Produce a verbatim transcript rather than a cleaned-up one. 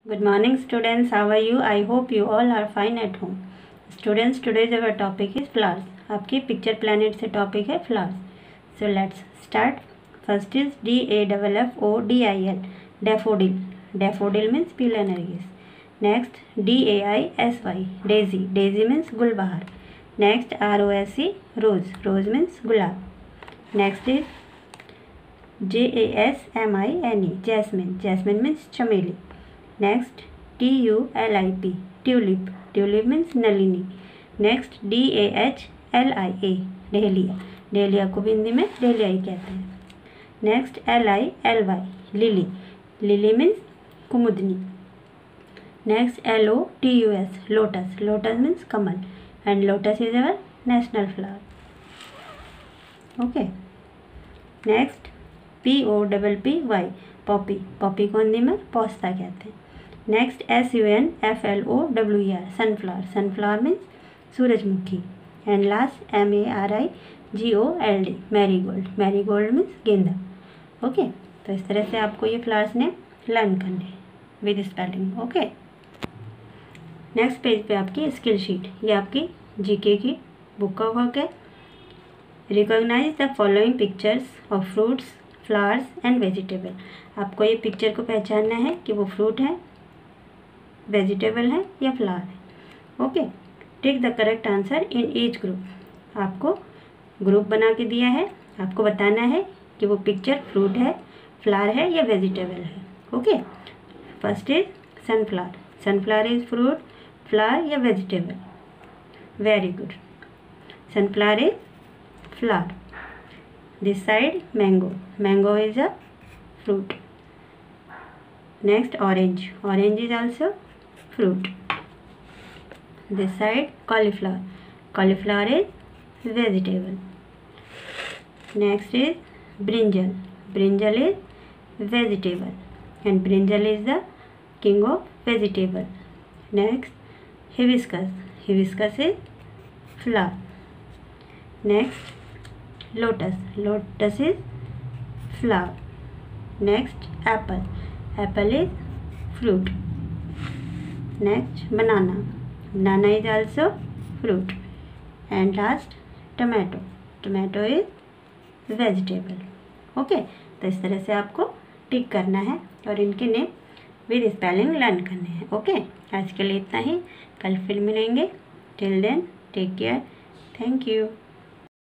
Good morning students, how are you? I hope you all are fine at home. Students, today's our topic is flowers. आपकी picture प्लानट से topic है flowers. So let's start. First is D A F F O D I L, daffodil. Daffodil means पीला नरगिस. Next D A I S Y, daisy. Daisy means गुलबहार. Next R O S E, rose. Rose means गुलाब. Next is J A S M I N E, jasmine. Jasmine means चमेली. Next T U L I P, tulip. Tulip means नलिनी. Next D A H L I A, dahlia. Dahlia को भी हिंदी में dahlia ही कहते हैं. Next L I L Y, lily. Lily means कुमुदनी. Next L O T U S, lotus. Lotus means कमल. And lotus is our national flower. Okay. Next P O P P Y, poppy. Poppy को हिंदी में पोस्ता कहते हैं. Next S U N F L O W E R, sunflower. Sunflower means सूरजमुखी. And last M A R I G O L D, marigold. Marigold means गेंदा. Okay, तो इस तरह से आपको ये फ्लावर्स ने लर्न करने with spelling. Okay, next page पे आपकी स्किल शीट. ये आपकी जीके की बुक का वर्क है. Recognise the following pictures of fruits, flowers and vegetable. आपको ये पिक्चर को पहचानना है कि वो फ्रूट है, वेजिटेबल है या फ्लावर है. Okay, take the correct answer in each group. आपको ग्रुप बना के दिया है, आपको बताना है कि वो पिक्चर फ्रूट है, फ्लावर है या वेजिटेबल है. Okay, first is sunflower. Sunflower is fruit, flower या vegetable. Very good. Sunflower is flower. This side mango. Mango is a fruit. Next orange. Orange is also fruit. This side cauliflower. Cauliflower is vegetable. Next is brinjal. Brinjal is vegetable and brinjal is the king of vegetable. Next hibiscus. Hibiscus is flower. Next lotus. Lotus is flower. Next apple. Apple is fruit. Next banana. Banana is also fruit. And last tomato. Tomato is vegetable. Okay, तो इस तरह से आपको टिक करना है और इनके name with spelling learn करने हैं. ओके, आज के लिए इतना ही. कल फिर मिलेंगे. Till then take care. Thank you.